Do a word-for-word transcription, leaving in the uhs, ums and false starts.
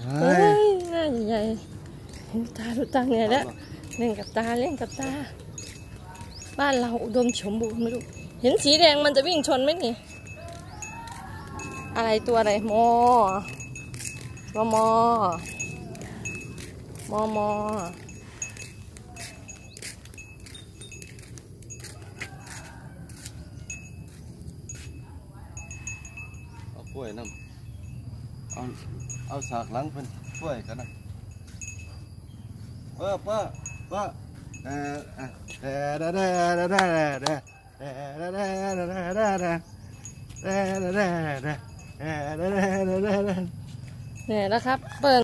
เฮ้ยหน้าใหญ่ๆเห็นตาดูตาไงแล้วเล่นกับตาเล่นกับตาบ้านเราอุดมสมบูรณ์ไม่รู้เห็นสีแดงมันจะวิ่งชนไหมนี่อะไรตัวอะไรมอมอมอมอมอเอากล้วยน้ำเอาเอาสากหลังเป็นกล้วยกันนะเออป้าป้าเออเออเด้อเด้อเด้อเด้อเด้อเด้อเด้อเด้อเด้อเด้อเด้อเด้อเด้อเด้อเด้อเด้อเนี่ยแล้วครับเปิด